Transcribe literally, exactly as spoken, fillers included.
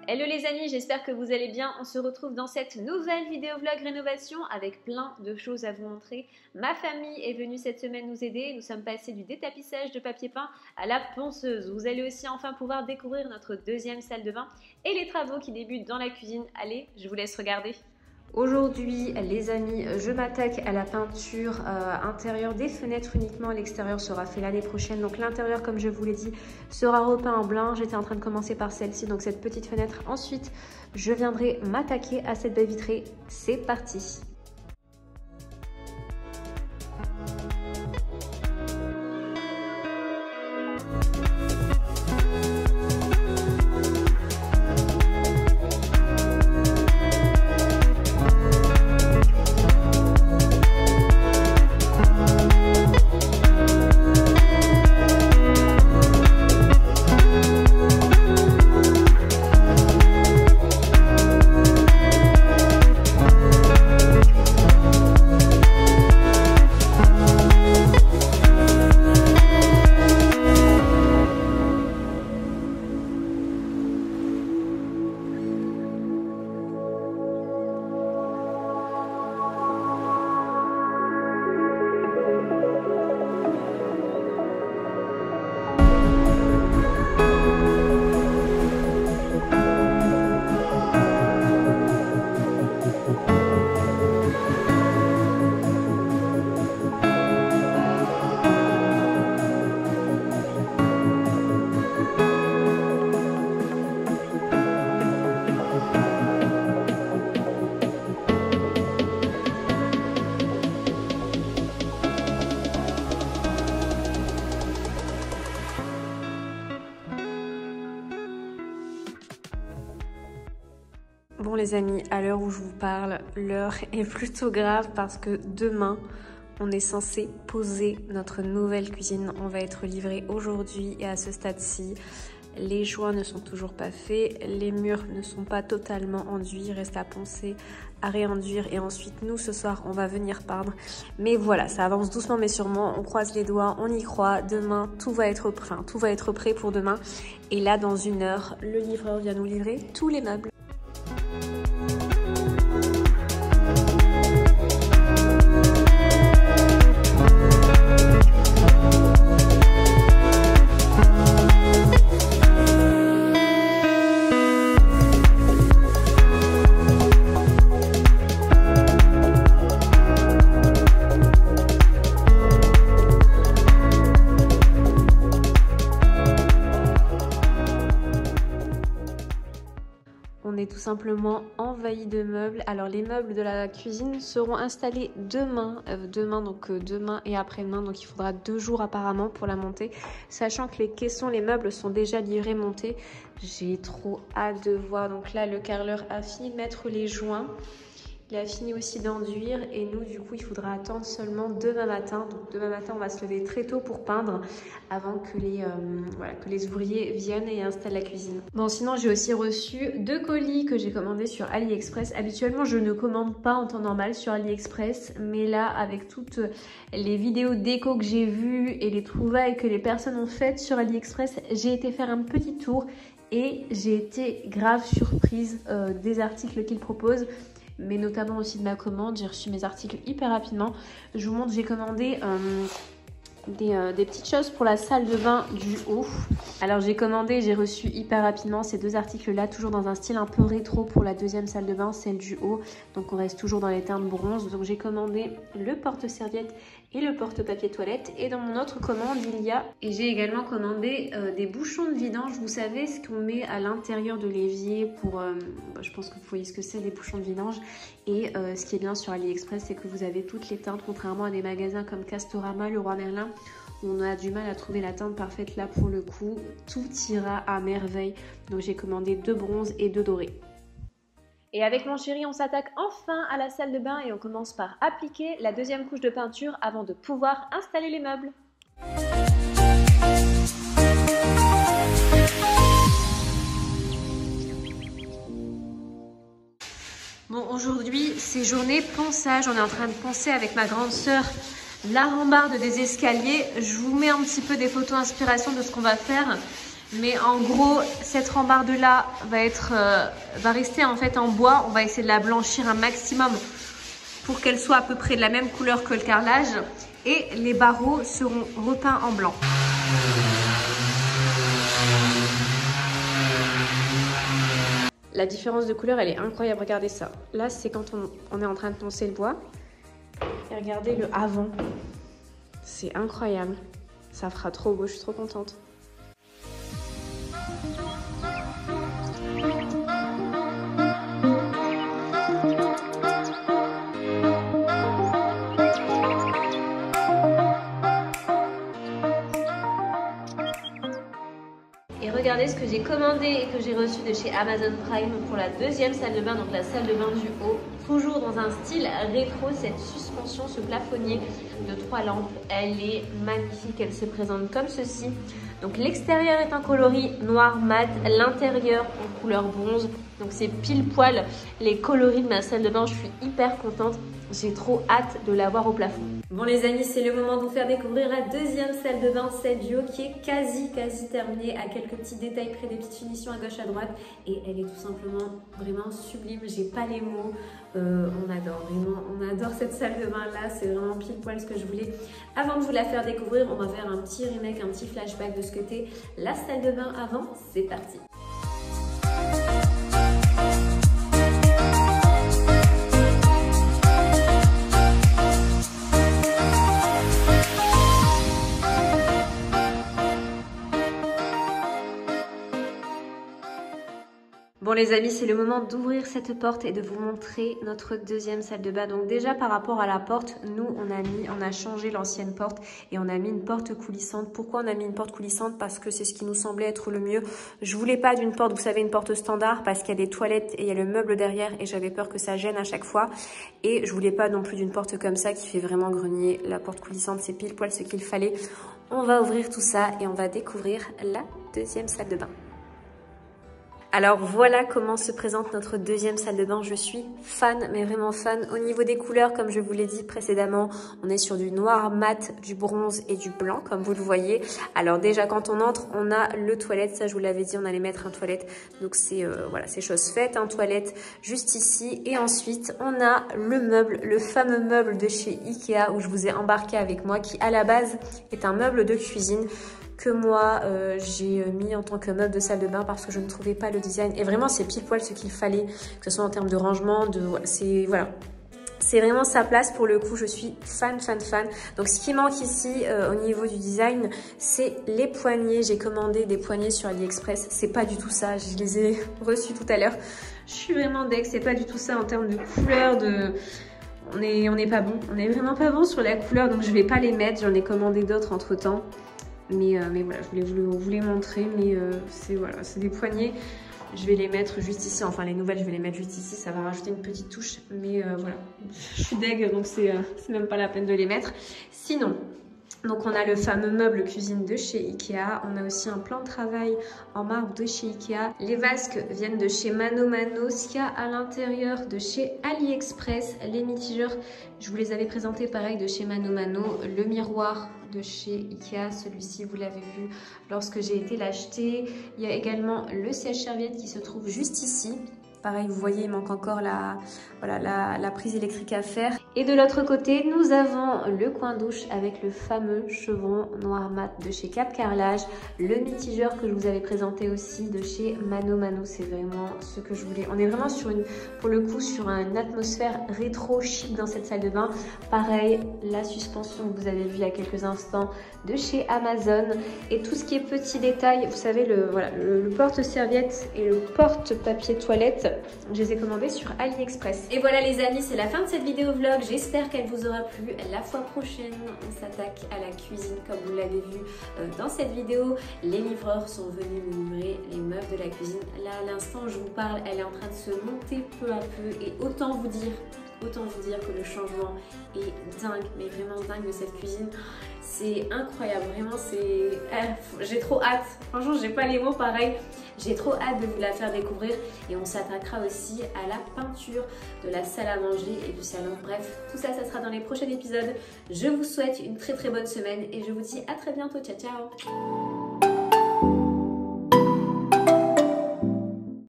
Hello les amis, j'espère que vous allez bien. On se retrouve dans cette nouvelle vidéo vlog rénovation avec plein de choses à vous montrer. Ma famille est venue cette semaine nous aider. Nous sommes passés du détapissage de papier peint à la ponceuse. Vous allez aussi enfin pouvoir découvrir notre deuxième salle de bain et les travaux qui débutent dans la cuisine. Allez, je vous laisse regarder. Aujourd'hui les amis, je m'attaque à la peinture euh, intérieure des fenêtres uniquement. L'extérieur sera fait l'année prochaine. Donc l'intérieur, comme je vous l'ai dit, sera repeint en blanc. J'étais en train de commencer par celle-ci, donc cette petite fenêtre. Ensuite, je viendrai m'attaquer à cette baie vitrée. C'est parti! Bon les amis, à l'heure où je vous parle, l'heure est plutôt grave parce que demain, on est censé poser notre nouvelle cuisine. On va être livré aujourd'hui et à ce stade-ci, les joints ne sont toujours pas faits, les murs ne sont pas totalement enduits, il reste à poncer, à réenduire et ensuite nous ce soir on va venir peindre. Mais voilà, ça avance doucement mais sûrement, on croise les doigts, on y croit. Demain tout va être, enfin, tout va être prêt pour demain. Et là dans une heure, le livreur vient nous livrer tous les meubles. On est tout simplement envahi de meubles. Alors les meubles de la cuisine seront installés demain, euh, demain donc euh, demain et après-demain, donc il faudra deux jours apparemment pour la monter. Sachant que les caissons, les meubles sont déjà livrés, montés. J'ai trop hâte de voir. Donc là le carreleur a fini de mettre les joints. Il a fini aussi d'enduire et nous du coup il faudra attendre seulement demain matin. Donc demain matin on va se lever très tôt pour peindre avant que les, euh, voilà, que les ouvriers viennent et installent la cuisine. Bon sinon j'ai aussi reçu deux colis que j'ai commandés sur AliExpress. Habituellement je ne commande pas en temps normal sur AliExpress, mais là avec toutes les vidéos déco que j'ai vues et les trouvailles que les personnes ont faites sur AliExpress, j'ai été faire un petit tour et j'ai été grave surprise euh, des articles qu'ils proposent, mais notamment aussi de ma commande. J'ai reçu mes articles hyper rapidement. Je vous montre, j'ai commandé euh, des, euh, des petites choses pour la salle de bain du haut. Alors j'ai commandé, j'ai reçu hyper rapidement ces deux articles là, toujours dans un style un peu rétro pour la deuxième salle de bain, celle du haut. Donc on reste toujours dans les teintes bronze. Donc j'ai commandé le porte-serviette et le porte-papier toilette. Et dans mon autre commande, il y a... Et j'ai également commandé euh, des bouchons de vidange. Vous savez ce qu'on met à l'intérieur de l'évier pour... Euh, bah, je pense que vous voyez ce que c'est, des bouchons de vidange. Et euh, ce qui est bien sur AliExpress, c'est que vous avez toutes les teintes, contrairement à des magasins comme Castorama, Leroy Merlin, où on a du mal à trouver la teinte parfaite. Là, pour le coup, tout ira à merveille. Donc j'ai commandé deux bronzes et deux dorés. Et avec mon chéri, on s'attaque enfin à la salle de bain et on commence par appliquer la deuxième couche de peinture avant de pouvoir installer les meubles. Bon, aujourd'hui, c'est journée ponçage. On est en train de poncer avec ma grande sœur la rambarde des escaliers. Je vous mets un petit peu des photos inspiration de ce qu'on va faire. Mais en gros, cette rambarde là va être, euh, va rester en fait en bois. On va essayer de la blanchir un maximum pour qu'elle soit à peu près de la même couleur que le carrelage. Et les barreaux seront repeints en blanc. La différence de couleur, elle est incroyable. Regardez ça. Là, c'est quand on, on est en train de poncer le bois. Et regardez le avant. C'est incroyable. Ça fera trop beau. Je suis trop contente. Et regardez ce que j'ai commandé et que j'ai reçu de chez Amazon Prime pour la deuxième salle de bain, donc la salle de bain du haut. Toujours dans un style rétro, cette suspension, ce plafonnier de trois lampes, elle est magnifique, elle se présente comme ceci. Donc l'extérieur est un coloris noir mat, l'intérieur en couleur bronze. Donc c'est pile poil les coloris de ma salle de bain, je suis hyper contente. J'ai trop hâte de l'avoir au plafond. Bon les amis, c'est le moment de vous faire découvrir la deuxième salle de bain, cette duo qui est quasi quasi terminée, à quelques petits détails près, des petites finitions à gauche à droite, et elle est tout simplement vraiment sublime. J'ai pas les mots, euh, on adore vraiment, on adore cette salle de bain là, c'est vraiment pile poil ce que je voulais. Avant de vous la faire découvrir, on va faire un petit remake, un petit flashback de ce que était la salle de bain avant. C'est parti. Bon les amis, c'est le moment d'ouvrir cette porte et de vous montrer notre deuxième salle de bain. Donc déjà par rapport à la porte, nous on a mis, on a changé l'ancienne porte et on a mis une porte coulissante. Pourquoi on a mis une porte coulissante? Parce que c'est ce qui nous semblait être le mieux. Je voulais pas d'une porte, vous savez, une porte standard, parce qu'il y a des toilettes et il y a le meuble derrière et j'avais peur que ça gêne à chaque fois. Et je voulais pas non plus d'une porte comme ça qui fait vraiment grenier. La porte coulissante, c'est pile poil ce qu'il fallait. On va ouvrir tout ça et on va découvrir la deuxième salle de bain. Alors voilà comment se présente notre deuxième salle de bain. Je suis fan, mais vraiment fan. Au niveau des couleurs, comme je vous l'ai dit précédemment, on est sur du noir mat, du bronze et du blanc, comme vous le voyez. Alors déjà, quand on entre, on a le toilette. Ça, je vous l'avais dit, on allait mettre un toilette. Donc c'est euh, voilà, c'est chose faite, un toilette juste ici. Et ensuite, on a le meuble, le fameux meuble de chez Ikea où je vous ai embarqué avec moi, qui à la base est un meuble de cuisine que moi euh, j'ai mis en tant que meuble de salle de bain parce que je ne trouvais pas le design. Et vraiment, c'est pile poil ce qu'il fallait, que ce soit en termes de rangement, de c'est voilà. C'est vraiment sa place pour le coup, je suis fan, fan, fan. Donc ce qui manque ici euh, au niveau du design, c'est les poignées. J'ai commandé des poignées sur AliExpress, c'est pas du tout ça, je les ai reçus tout à l'heure. Je suis vraiment deg, c'est pas du tout ça en termes de couleur, de... On est, on est pas bon, on est vraiment pas bon sur la couleur, donc je vais pas les mettre, j'en ai commandé d'autres entre temps. Mais, euh, mais voilà, je voulais vous, vous les montrer, mais euh, c'est voilà, c'est des poignées. Je vais les mettre juste ici, enfin les nouvelles, je vais les mettre juste ici, ça va rajouter une petite touche. Mais euh, voilà, je suis deg, donc c'est euh, c'est même pas la peine de les mettre. Sinon, donc on a le fameux meuble cuisine de chez Ikea. On a aussi un plan de travail en marbre de chez Ikea. Les vasques viennent de chez Mano Mano. Ce qu'il y a à l'intérieur de chez AliExpress. Les mitigeurs, je vous les avais présentés pareil de chez Mano Mano. Le miroir de chez Ikea, celui-ci vous l'avez vu lorsque j'ai été l'acheter. Il y a également le sèche-serviette qui se trouve juste ici. Pareil, vous voyez, il manque encore la, voilà, la, la prise électrique à faire. Et de l'autre côté, nous avons le coin douche avec le fameux chevron noir mat de chez Cap Carrelage. Le mitigeur que je vous avais présenté aussi de chez Mano Mano. C'est vraiment ce que je voulais. On est vraiment sur une, pour le coup, sur une atmosphère rétro chic dans cette salle de bain. Pareil, la suspension que vous avez vue il y a quelques instants de chez Amazon. Et tout ce qui est petits détails, vous savez, le, voilà, le, le porte-serviette et le porte-papier toilette, je les ai commandés sur AliExpress. Et voilà les amis, c'est la fin de cette vidéo vlog. J'espère qu'elle vous aura plu. La fois prochaine, on s'attaque à la cuisine comme vous l'avez vu euh, dans cette vidéo. Les livreurs sont venus nous livrer les meubles de la cuisine. Là, à l'instant, je vous parle, elle est en train de se monter peu à peu. Et autant vous dire, autant vous dire que le changement est dingue, mais vraiment dingue de cette cuisine. C'est incroyable, vraiment c'est... Eh, j'ai trop hâte, franchement j'ai pas les mots pareil. J'ai trop hâte de vous la faire découvrir et on s'attaquera aussi à la peinture de la salle à manger et du salon. Bref, tout ça, ça sera dans les prochains épisodes. Je vous souhaite une très très bonne semaine et je vous dis à très bientôt. Ciao, ciao!